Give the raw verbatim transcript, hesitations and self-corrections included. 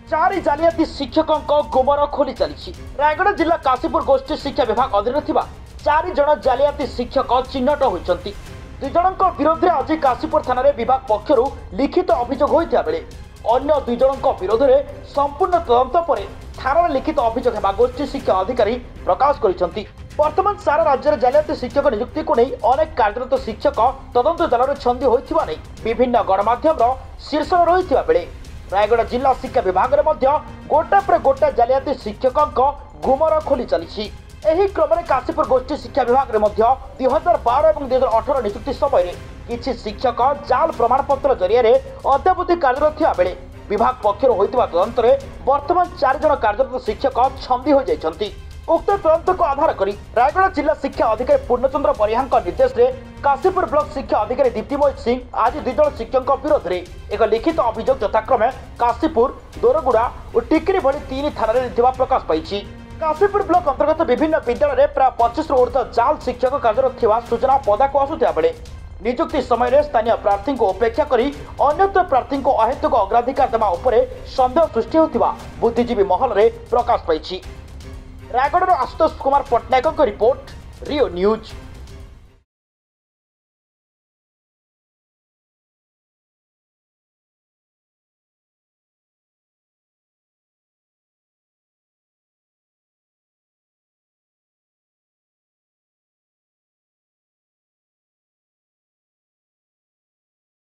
चारि जालियाती शिक्षकों गुमर खोली चली। रायगढ़ जिला काशीपुर गोष्ठी शिक्षा विभाग अधीन चारि जन जालियाती शिक्षक चिन्हट होती। दुई जन विरोध में आज काशीपुर थाना विभाग पक्षर लिखित अभियोग होता बेले अन्य दुई जन विरोध में संपूर्ण तदंत पर थाना लिखित अभियोग होगा गोष्ठी शिक्षा अधिकारी प्रकाश कर। वर्तमान सारा राज्य में जालियाती शिक्षक नियुक्ति को नहीं अनेक कार्यरत शिक्षक तदंत जाल छंदी होता विभिन्न गणमाध्यम शीर्ष रही बेले रायगढ़ जिला शिक्षा विभाग में गोटे पर गोटे जालियाती शिक्षकों गुमर खोली चली। एही क्रम में काशीपुर गोष्ठी शिक्षा विभाग में दुई हजार बार और दुई हजार अठर नियुक्ति समय किसी शिक्षक जाल प्रमाणपत्र जरिए अद्यावधि कार्यरत था बेले विभाग पक्षर होता तदंत वर्तमान चार जन कार्यरत शिक्षक छंदी हो जाती। उक्त तदंत को आधार कर रायगढ़ जिला शिक्षा अधिकारी पूर्णचंद्र बरिहा निर्देश में काशीपुर ब्लॉक शिक्षा अधिकारी दीप्तिमय सिंह आज दुई जन शिक्षकों विरोध में एक लिखित अभियोग यथाक्रमे काशीपुर दोरगुड़ा और टिकरी भली तीन थाना प्रकाश पाई। काशीपुर ब्लॉक अंतर्गत विभिन्न विद्यालय प्राय पच्चीस ऊर्ध्व जाल शिक्षक कार्यरत सूचना पदा को आसुवा बेले नियुक्ति समय स्थानीय प्रार्थी को उपेक्षा कर अन्यत्र प्रार्थी को अहेतुक अग्राधिकार देवा उपरे सन्देह सृष्टि होता बुद्धिजीवी महल में प्रकाश पाई। Raigarh Ashutosh Kumar Pattnaik report Rio news.